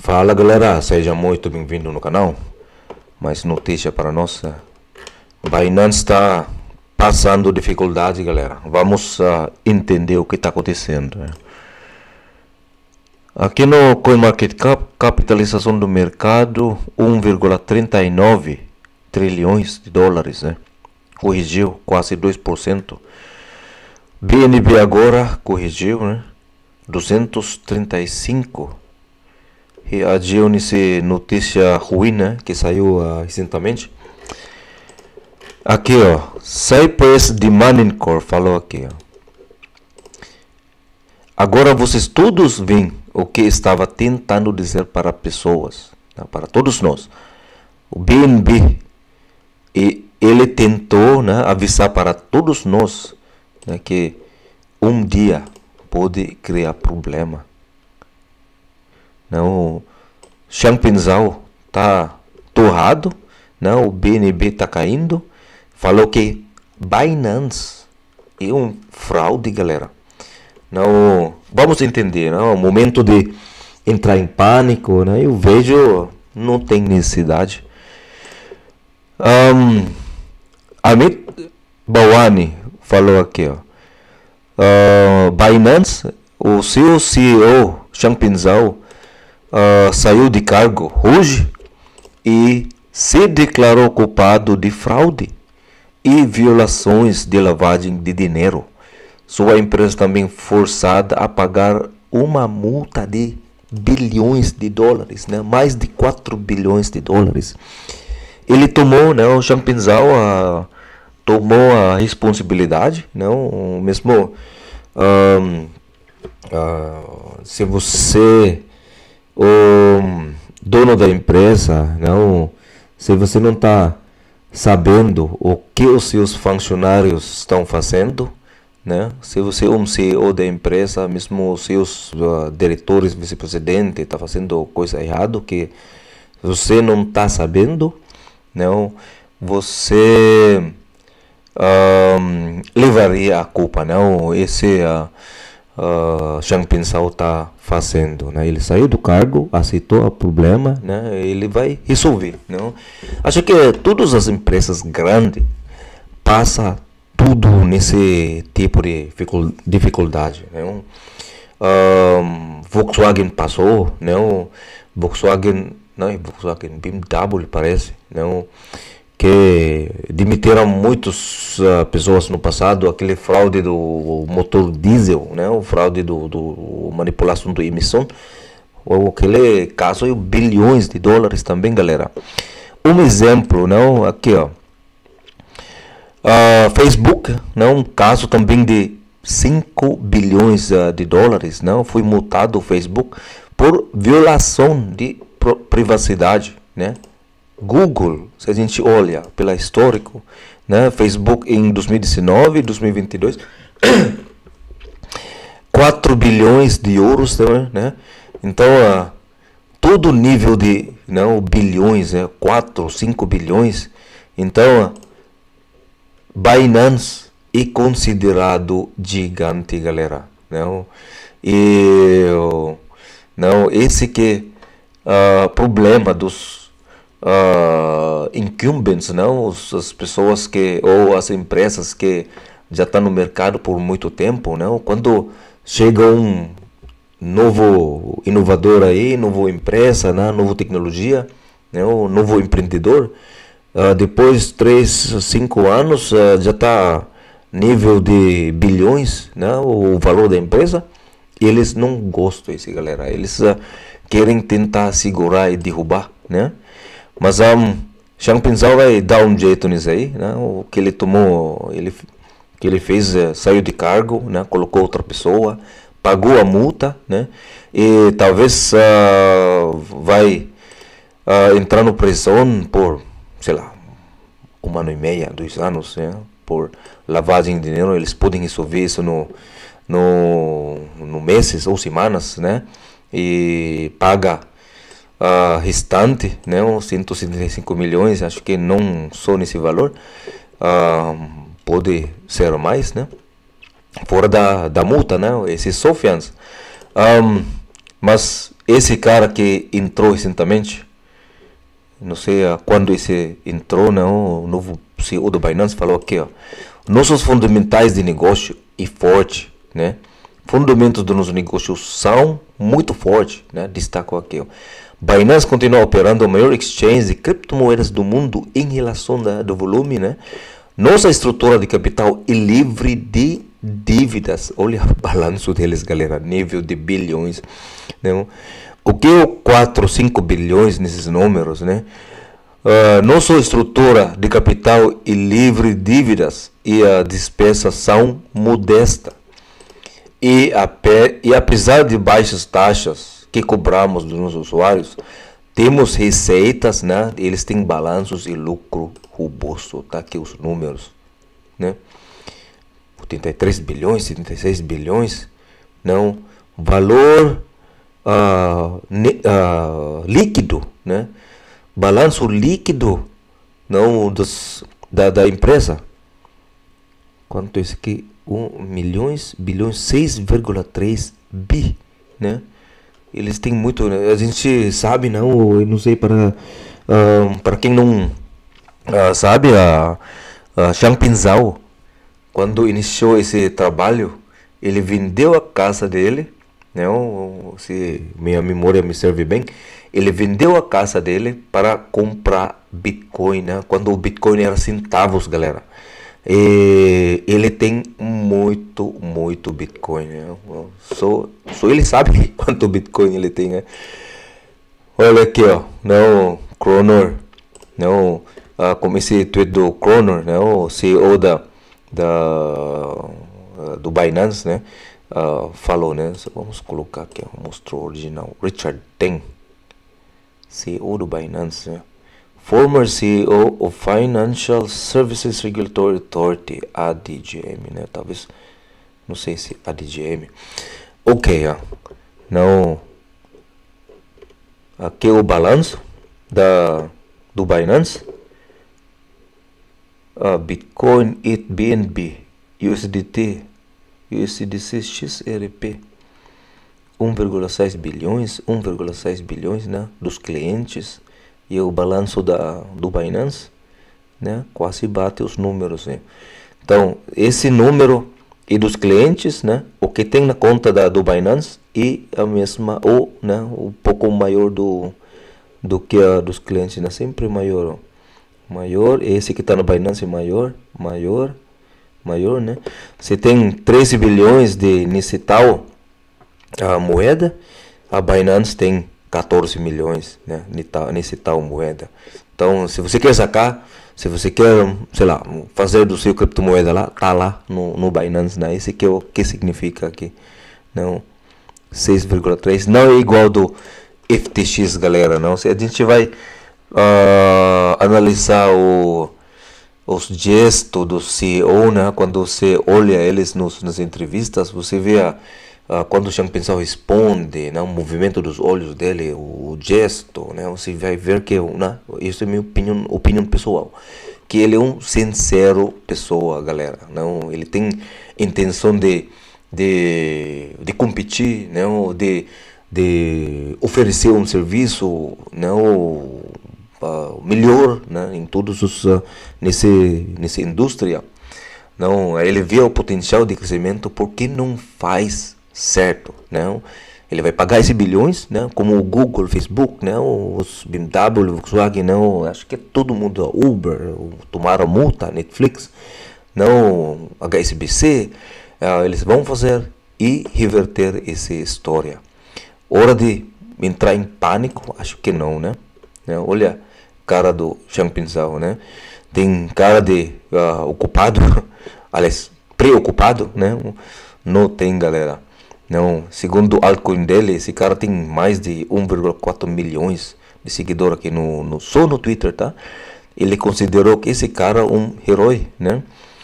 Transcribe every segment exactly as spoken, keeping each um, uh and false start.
Fala galera, seja muito bem-vindo no canal. Mais notícia para nós. Binance está passando dificuldade, galera. Vamos uh, entender o que está acontecendo. Né? Aqui no CoinMarketCap, capitalização do mercado um vírgula trinta e nove trilhões de dólares, né? Corrigiu quase dois por cento. B N B agora corrigiu, né? duzentos e trinta e cinco. Reagiu nessa notícia ruim, né? Que saiu uh, recentemente. Aqui, ó, Cypress de Mining Corp falou aqui, ó. Agora vocês todos veem o que estava tentando dizer para pessoas, né, para todos nós. O B N B, e ele tentou, né, avisar para todos nós, né, que um dia pode criar problema. Não, o Changpeng Zhao tá torrado, não, o B N B tá caindo. Falou que Binance é um fraude, galera. Não, vamos entender, não? O momento de entrar em pânico, né? Eu vejo, não tem necessidade. Um, Amit Bhawani falou aqui, ó. Uh, Binance, o seu C E O Changpeng Zhao uh, saiu de cargo hoje e se declarou culpado de fraude e violações de lavagem de dinheiro. Sua empresa também forçada a pagar uma multa de bilhões de dólares, né? Mais de quatro bilhões de dólares. Ele tomou, né? O Changpeng Zhao a, tomou a responsabilidade, não? Mesmo um, uh, se você o dono da empresa, não? Se você não está sabendo o que os seus funcionários estão fazendo, né? Se você é um C E O da empresa, mesmo os seus uh, diretores, vice-presidente, está fazendo coisa errada que você não está sabendo, não? Você uh, levaria a culpa, não? Esse uh, uh, Changpeng Zhao está fazendo, né? Ele saiu do cargo, aceitou o problema, né? Ele vai resolver, não? Acho que todas as empresas grandes passam tudo nesse tipo de dificuldade, não? Um, Volkswagen passou, não? Volkswagen, não, Volkswagen B M W parece, não? Que demitiram muitas uh, pessoas no passado, aquele fraude do motor diesel, né? O fraude do, do manipulação da emissão, aquele caso é bilhões de dólares também, galera. Um exemplo, não? Aqui, ó, uh, Facebook, não? Um caso também de cinco bilhões uh, de dólares, não? Foi multado o Facebook por violação de privacidade, né? Google, se a gente olha pela histórico, né, Facebook em dois mil e dezenove, dois mil e vinte e dois, quatro bilhões de euros, né? Então, uh, todo nível de, não, bilhões, é, quatro, cinco bilhões. Então, uh, Binance é considerado gigante, galera, não? E não, esse que uh, problema dos Uh, incumbents, não, as pessoas que ou as empresas que já estão no mercado por muito tempo, não, quando chega um novo inovador aí, nova empresa, né, nova tecnologia, não, novo empreendedor, uh, depois de três, cinco anos uh, já está nível de bilhões, né, o valor da empresa, e eles não gostam disso, galera, eles uh, querem tentar segurar e derrubar, né? Mas um, Changpeng Zhao vai dar um jeito nisso aí, né? O que ele tomou, ele que ele fez, é, saiu de cargo, né? Colocou outra pessoa, pagou a multa, né? E talvez uh, vai uh, entrar no prisão por, sei lá, um ano e meio, dois anos, né? Por lavagem de dinheiro. Eles podem resolver isso no no, no meses ou semanas, né? E paga Uh, restante, né, cento e setenta e cinco milhões, acho que não só nesse valor, uh, pode ser mais, né, fora da, da multa, né, esse só fiança. Um, mas esse cara que entrou recentemente, não sei uh, quando esse entrou, não, o novo C E O do Binance falou aqui, ó, nossos fundamentais de negócio é forte, né? Fundamentos do nosso negócio são muito fortes, né? Destaco aqui, ó. Binance continua operando o maior exchange de criptomoedas do mundo em relação da, do volume, né? Nossa estrutura de capital é livre de dívidas. Olha o balanço deles, galera, nível de bilhões, né? O que é quatro, cinco bilhões nesses números, né? Uh, nossa estrutura de capital é livre de dívidas e as despesas são modestas. E, a, e apesar de baixas taxas que cobramos dos nossos usuários, temos receitas, né? Eles têm balanços e lucro robusto, tá aqui os números, né? oitenta e três bilhões, setenta e seis bilhões, não, valor uh, ne, uh, líquido, né? Balanço líquido, não, dos, da, da empresa. Quanto é isso aqui? um milhões, bilhões, seis vírgula três bi, né? Eles têm muito, né? A gente sabe, não, eu não sei para uh, para quem não uh, sabe, a uh, uh, Changpeng Zhao, quando iniciou esse trabalho, ele vendeu a casa dele, né? Se minha memória me serve bem, ele vendeu a casa dele para comprar Bitcoin, né? Quando o Bitcoin era centavos, galera. E ele tem muito, muito Bitcoin, né? Só, só ele sabe quanto Bitcoin ele tem, né? Olha aqui, ó, não, Cronor, não, ah, como esse tweet do Cronor, né? O C E O da, da do Binance, né? Uh, falou, né? Vamos colocar aqui, ó, mostrou o original. Richard Teng, C E O do Binance, né? Former C E O of Financial Services Regulatory Authority, A D G M, né? Talvez, não sei se A D G M. Ok, ó. Não. Aqui é o balanço da, do Binance. Uh, Bitcoin, I T B N B, U S D T, U S D C X R P. um vírgula seis bilhões, um vírgula seis bilhões, né? Dos clientes. E o balanço da, do Binance, né, quase bate os números, né? Então, esse número e dos clientes, né, o que tem na conta da, do Binance e a mesma, ou, né, um pouco maior do, do que a dos clientes, né? Sempre maior, ó. Maior, esse que está no Binance é maior, maior, maior, né? Você tem treze bilhões de nesse tal a moeda, a Binance tem quatorze milhões, né, nesse tal moeda. Então, se você quer sacar, se você quer, sei lá, fazer do seu criptomoeda lá, tá lá no, no Binance, né? Esse que é o que significa aqui, não, seis vírgula três, não é igual do F T X, galera, não. Se a gente vai uh, analisar o, os gestos do C E O, né, quando você olha eles nos, nas entrevistas, você vê a Uh, quando o Changpeng Zhao responde, né, o movimento dos olhos dele, o, o gesto, né, você vai ver que, né, isso é minha opinião, opinião pessoal, que ele é um sincero pessoa, galera. Não, ele tem intenção de, de, de competir, né, de, de oferecer um serviço, né, uh, melhor, né, em todos os uh, nesse nessa indústria. Não, ele vê o potencial de crescimento, porque não faz certo, né? Ele vai pagar esses bilhões, né? Como o Google, Facebook, né? Os B M W, Volkswagen, não, acho que é todo mundo, Uber, tomaram multa, Netflix, não, H S B C, uh, eles vão fazer e reverter essa história. Hora de entrar em pânico? Acho que não, né? né? Olha a cara do Changpeng Zhao, né? Tem cara de uh, ocupado, aliás, preocupado, né? Não tem, galera. Não, segundo o altcoin dele, esse cara tem mais de um vírgula quatro milhões de seguidores aqui no, no só no Twitter, tá? Ele considerou que esse cara é um herói, né?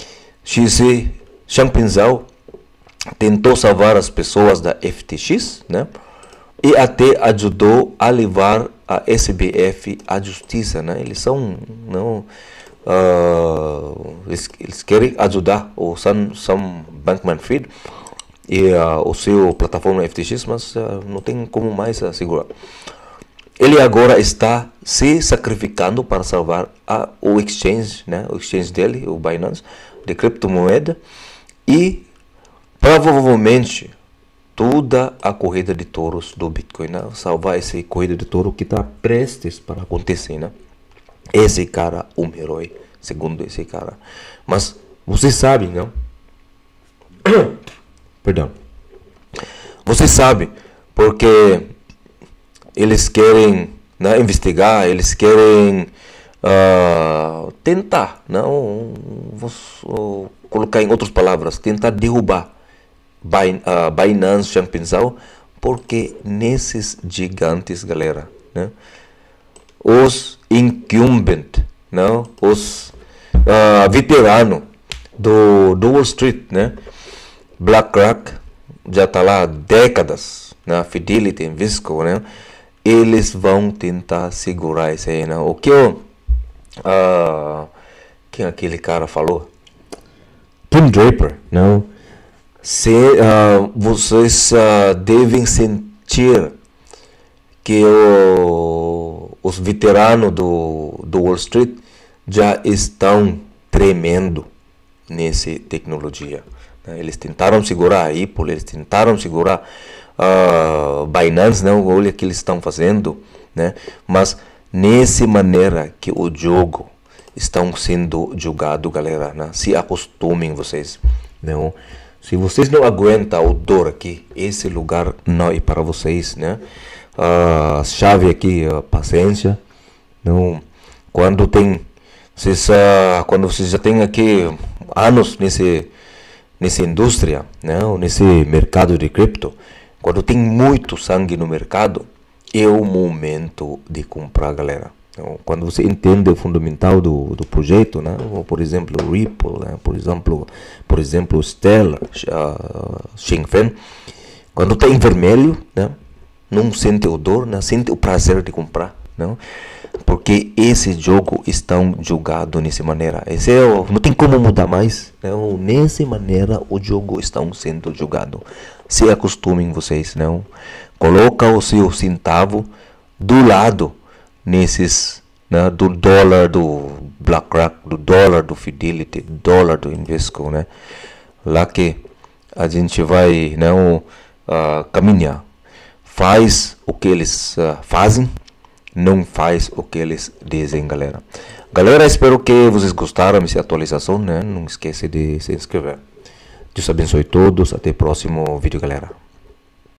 Changpeng Zhao tentou salvar as pessoas da F T X, né? E até ajudou a levar a S B F à justiça, né? Eles são, não, uh, eles, eles querem ajudar o Sam, Sam Bankman-Fried e uh, o seu plataforma F T X, mas uh, não tem como mais uh, segurar. Ele agora está se sacrificando para salvar a, o exchange, né, o exchange dele, o Binance, de criptomoeda, e provavelmente toda a corrida de touros do Bitcoin, né, salvar essa corrida de touro que está prestes para acontecer, né? Esse cara é um herói, segundo esse cara. Mas vocês sabem, não? Perdão. Vocês sabem, porque eles querem, né, investigar, eles querem uh, tentar, não, vou uh, colocar em outras palavras, tentar derrubar Bin, uh, Binance Champinzal, porque nesses gigantes, galera, né, os incumbent, não, os uh, veteranos do, do Wall Street, né, BlackRock já está lá há décadas, né, Fidelity, Invesco, né, eles vão tentar segurar isso aí, né? O que eu, uh, quem aquele cara falou? Tim Draper, não? Se, uh, vocês uh, devem sentir que o, os veteranos do, do Wall Street já estão tremendo nessa tecnologia, né? Eles tentaram segurar a Apple, eles tentaram segurar Uh, Binance, não, olha o que eles estão fazendo, né? Mas nessa maneira que o jogo estão sendo jogado, galera, né? Se acostumem vocês, não? Se vocês não aguentam o dor aqui, esse lugar não é para vocês, né? A uh, chave aqui, uh, paciência, não? Quando tem, vocês, uh, quando vocês já têm aqui anos nesse nessa indústria, não? Nesse mercado de cripto, quando tem muito sangue no mercado, é o momento de comprar, galera. Então, quando você entende o fundamental do, do projeto, né? Ou, por exemplo, o Ripple, né? por exemplo, por exemplo, o Stellar, uh, Shenzhen, quando está em vermelho, né? Não sente o dor, né? Sente o prazer de comprar, não? Porque esse jogo está jogado nessa maneira. Esse é o, não tem como mudar mais, não? Nessa maneira o jogo está sendo jogado. Se acostumem vocês, não? Coloca o seu centavo do lado nesses, né, do dólar do BlackRock, do dólar do Fidelity, do dólar do Invesco, né? Lá que a gente vai, não, uh, caminhar. Faz o que eles uh, fazem, não faz o que eles dizem, galera. Galera, espero que vocês gostaram dessa atualização, né? Não esquece de se inscrever. Deus abençoe todos. Até o próximo vídeo, galera.